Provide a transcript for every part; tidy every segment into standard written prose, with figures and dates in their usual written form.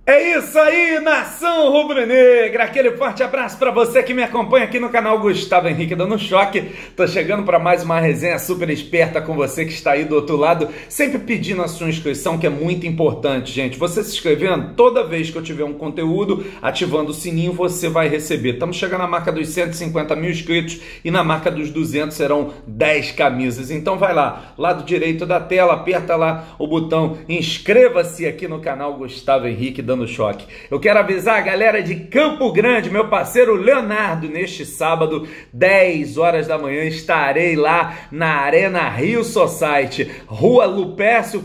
É isso aí, nação rubro-negra, aquele forte abraço para você que me acompanha aqui no canal Gustavo Henrique Dando Choque. Tô chegando para mais uma resenha super esperta com você que está aí do outro lado, sempre pedindo a sua inscrição, que é muito importante, gente. Você se inscrevendo, toda vez que eu tiver um conteúdo, ativando o sininho, você vai receber. Estamos chegando na marca dos 150 mil inscritos e na marca dos 200 serão 10 camisas. Então vai lá, lado direito da tela, aperta lá o botão inscreva-se aqui no canal Gustavo Henrique Dando Choque. Eu quero avisar a galera de Campo Grande, meu parceiro Leonardo, neste sábado, 10 horas da manhã, estarei lá na Arena Rio Society, Rua Lupércio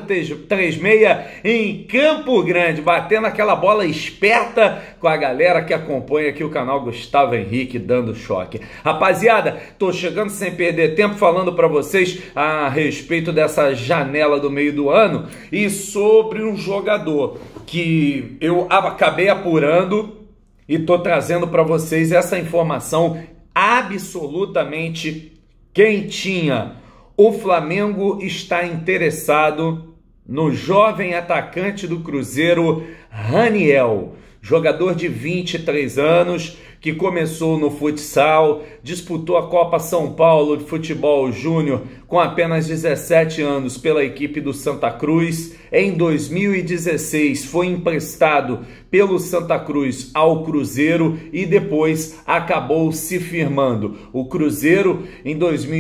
436, em Campo Grande, batendo aquela bola esperta com a galera que acompanha aqui o canal Gustavo Henrique Dando Choque. Rapaziada, tô chegando sem perder tempo falando para vocês a respeito dessa janela do meio do ano e sobre um jogador que eu acabei apurando e tô trazendo para vocês essa informação absolutamente quentinha. O Flamengo está interessado no jovem atacante do Cruzeiro, Raniel, jogador de 23 anos, que começou no futsal, disputou a Copa São Paulo de Futebol Júnior com apenas 17 anos pela equipe do Santa Cruz. Em 2016 foi emprestado pelo Santa Cruz ao Cruzeiro e depois acabou se firmando. O Cruzeiro, em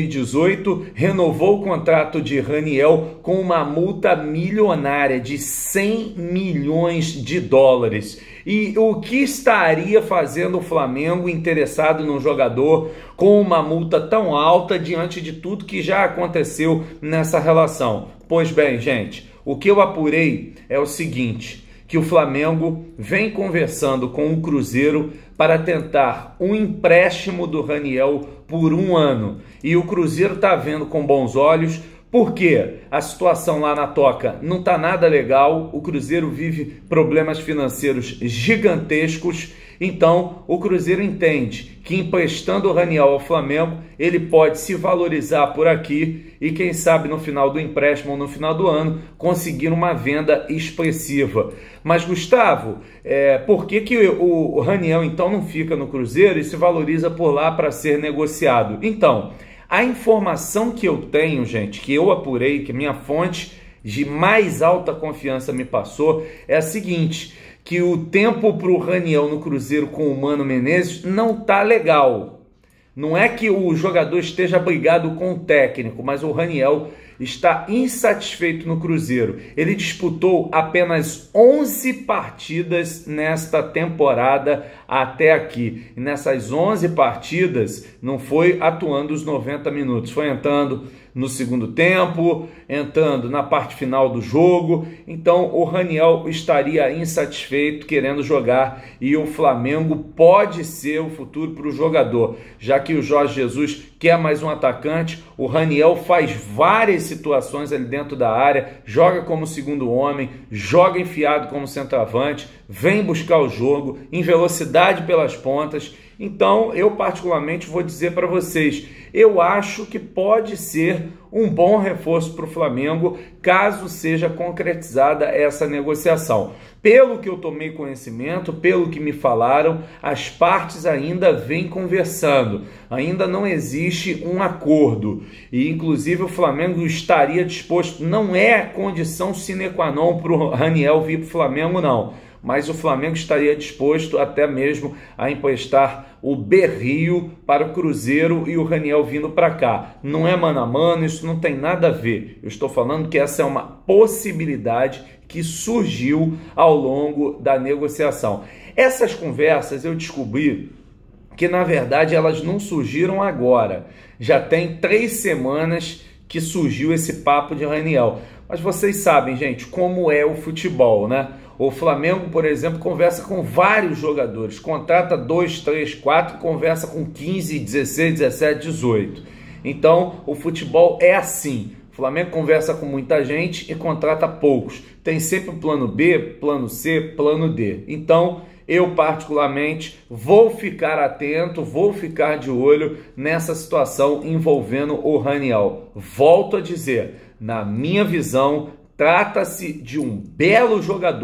2018, renovou o contrato de Raniel com uma multa milionária de 100 milhões de dólares. E o que estaria fazendo o Flamengo interessado num jogador com uma multa tão alta diante de tudo que já aconteceu nessa relação? Pois bem, gente, o que eu apurei é o seguinte, que o Flamengo vem conversando com o Cruzeiro para tentar um empréstimo do Raniel por 1 ano. E o Cruzeiro está vendo com bons olhos, porque a situação lá na Toca não está nada legal, o Cruzeiro vive problemas financeiros gigantescos, então o Cruzeiro entende que emprestando o Raniel ao Flamengo, ele pode se valorizar por aqui e quem sabe no final do empréstimo ou no final do ano conseguir uma venda expressiva. Mas Gustavo, por que o Raniel então não fica no Cruzeiro e se valoriza por lá para ser negociado? Então, a informação que eu tenho, gente, que eu apurei, que minha fonte de mais alta confiança me passou, é a seguinte, que o tempo para o Raniel no Cruzeiro com o Mano Menezes não tá legal. Não é que o jogador esteja brigado com o técnico, mas o Raniel está insatisfeito no Cruzeiro. Ele disputou apenas 11 partidas nesta temporada até aqui. E nessas 11 partidas não foi atuando os 90 minutos, foi entrando no segundo tempo, entrando na parte final do jogo. Então o Raniel estaria insatisfeito, querendo jogar, e o Flamengo pode ser o futuro para o jogador, já que o Jorge Jesus quer mais um atacante. O Raniel faz várias situações ali dentro da área, joga como segundo homem, joga enfiado como centroavante, vem buscar o jogo em velocidade pelas pontas. Então, eu particularmente vou dizer para vocês, eu acho que pode ser um bom reforço para o Flamengo, caso seja concretizada essa negociação. Pelo que eu tomei conhecimento, pelo que me falaram, as partes ainda vêm conversando, ainda não existe um acordo. E, inclusive, o Flamengo estaria disposto, não é condição sine qua non para o Raniel vir para o Flamengo, não. Mas o Flamengo estaria disposto até mesmo a emprestar o Berrio para o Cruzeiro e o Raniel vindo para cá. Não é mano a mano, isso não tem nada a ver. Eu estou falando que essa é uma possibilidade que surgiu ao longo da negociação. Essas conversas eu descobri que, na verdade, elas não surgiram agora. Já tem 3 semanas que surgiu esse papo de Raniel. Mas vocês sabem, gente, como é o futebol, né? O Flamengo, por exemplo, conversa com vários jogadores, contrata 2, 3, 4, conversa com 15, 16, 17, 18. Então, o futebol é assim. O Flamengo conversa com muita gente e contrata poucos. Tem sempre o plano B, plano C, plano D. Então, eu particularmente vou ficar atento, vou ficar de olho nessa situação envolvendo o Raniel. Volto a dizer, na minha visão, trata-se de um belo jogador,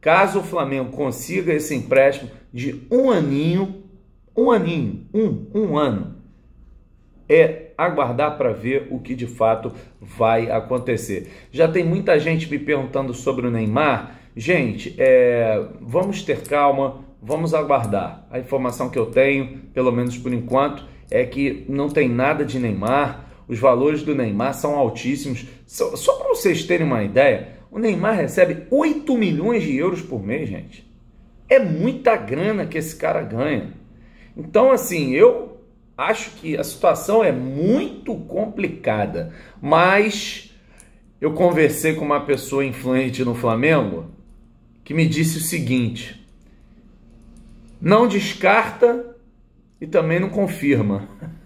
Caso o Flamengo consiga esse empréstimo de um ano, é aguardar para ver o que de fato vai acontecer. Já tem muita gente me perguntando sobre o Neymar. Gente, vamos ter calma, vamos aguardar. A informação que eu tenho, pelo menos por enquanto, é que não tem nada de Neymar. Os valores do Neymar são altíssimos. Só para vocês terem uma ideia, o Neymar recebe 8 milhões de euros por mês, gente. É muita grana que esse cara ganha. Então, assim, eu acho que a situação é muito complicada. Mas eu conversei com uma pessoa influente no Flamengo que me disse o seguinte: não descarta e também não confirma.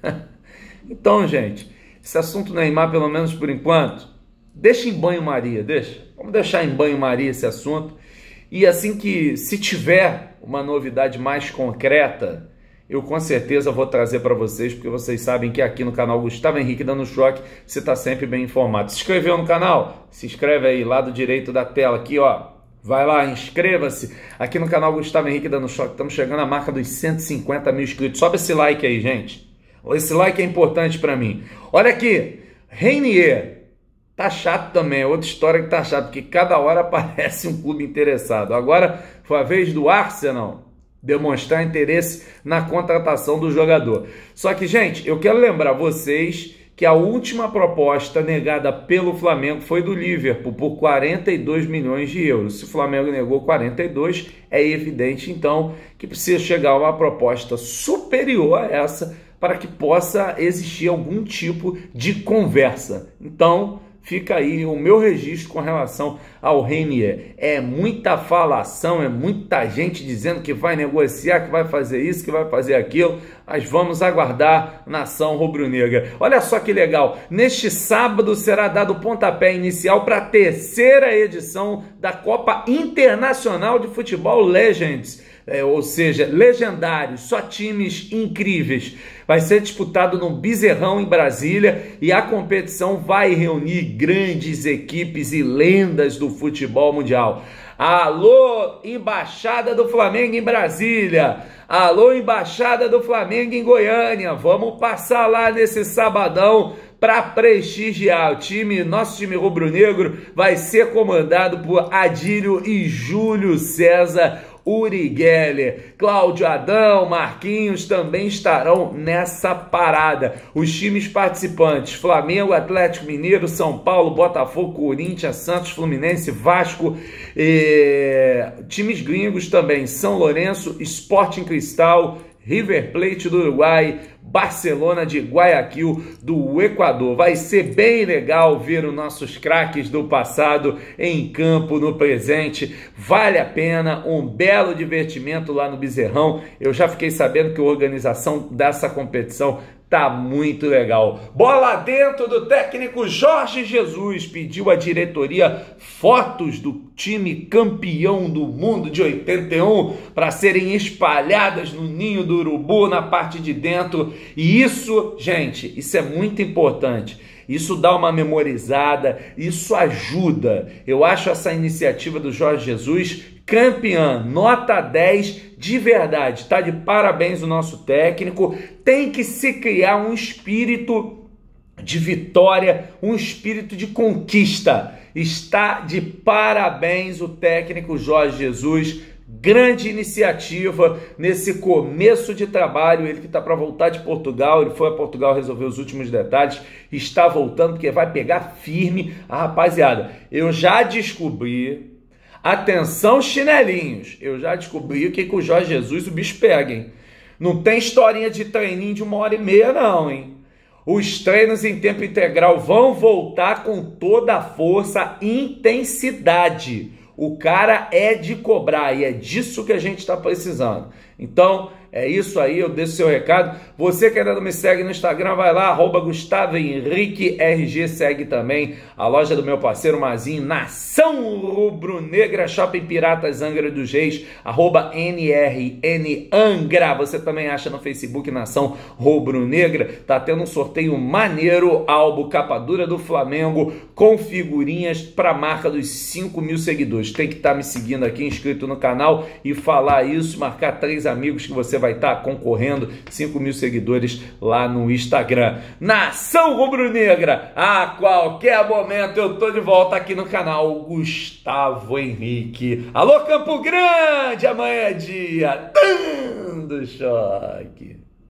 Então, gente, esse assunto Neymar, pelo menos por enquanto, deixa em banho-maria, deixa. Vamos deixar em banho-maria esse assunto. E assim que, se tiver uma novidade mais concreta, eu com certeza vou trazer para vocês, porque vocês sabem que aqui no canal Gustavo Henrique Dando Choque, você está sempre bem informado. Se inscreveu no canal? Se inscreve aí, lado direito da tela aqui, ó. Vai lá, inscreva-se aqui no canal Gustavo Henrique Dando Choque. Estamos chegando à marca dos 150 mil inscritos. Sobe esse like aí, gente. Esse like é importante para mim. Olha aqui, Reinier. Tá chato também, é outra história que tá chato, porque cada hora aparece um clube interessado. Agora foi a vez do Arsenal demonstrar interesse na contratação do jogador. Só que, gente, eu quero lembrar vocês que a última proposta negada pelo Flamengo foi do Liverpool por 42 milhões de euros. Se o Flamengo negou 42, é evidente, então, que precisa chegar a uma proposta superior a essa para que possa existir algum tipo de conversa. Então, fica aí o meu registro com relação ao Reinier. É muita falação, é muita gente dizendo que vai negociar, que vai fazer isso, que vai fazer aquilo, mas vamos aguardar, nação rubro-negra. Olha só que legal, neste sábado será dado o pontapé inicial para a terceira edição da Copa Internacional de Futebol Legends. Ou seja, legendários, só times incríveis. Vai ser disputado no Bezerrão, em Brasília, e a competição vai reunir grandes equipes e lendas do futebol mundial. Alô, Embaixada do Flamengo em Brasília! Alô, Embaixada do Flamengo em Goiânia! Vamos passar lá nesse sabadão para prestigiar o time. Nosso time rubro-negro vai ser comandado por Adílio e Júlio César, Uri Geller, Cláudio Adão, Marquinhos também estarão nessa parada. Os times participantes: Flamengo, Atlético Mineiro, São Paulo, Botafogo, Corinthians, Santos, Fluminense, Vasco, times gringos também: São Lourenço, Sporting Cristal, River Plate do Uruguai, Barcelona de Guayaquil do Equador. Vai ser bem legal ver os nossos craques do passado em campo no presente. Vale a pena, um belo divertimento lá no Bezerrão. Eu já fiquei sabendo que a organização dessa competição tá muito legal. Bola dentro do técnico Jorge Jesus. Pediu à diretoria fotos do time campeão do mundo de 81 para serem espalhadas no ninho do urubu, na parte de dentro. E isso, gente, isso é muito importante. Isso dá uma memorizada, isso ajuda. Eu acho essa iniciativa do Jorge Jesus campeã, nota 10 de verdade. Está de parabéns o nosso técnico. Tem que se criar um espírito de vitória, um espírito de conquista. Está de parabéns o técnico Jorge Jesus. Grande iniciativa nesse começo de trabalho. Ele que está para voltar de Portugal, ele foi a Portugal resolver os últimos detalhes, está voltando porque vai pegar firme a rapaziada. Eu já descobri, atenção chinelinhos, eu já descobri o que o Jorge Jesus, o bicho pega, hein? Não tem historinha de treininho de 1h30 não, hein? Os treinos em tempo integral vão voltar com toda a força e intensidade. O cara é de cobrar e é disso que a gente está precisando. Então, É isso aí, eu deixo seu recado. Você que ainda não me segue no Instagram, vai lá, @GustavoHenriqueRG, segue também a loja do meu parceiro Mazinho, Nação Rubro-Negra, Shopping Piratas Angra dos Reis, @NRN Angra. Você também acha no Facebook Nação Rubro-Negra. Tá tendo um sorteio maneiro, álbum capa dura do Flamengo, com figurinhas para a marca dos 5.000 seguidores. Tem que estar me seguindo aqui, inscrito no canal e falar isso, marcar 3 amigos que você vai estar concorrendo, 5.000 seguidores lá no Instagram. Nação Rubro-Negra, a qualquer momento eu tô de volta aqui no canal Gustavo Henrique. Alô, Campo Grande, amanhã é dia, dando choque.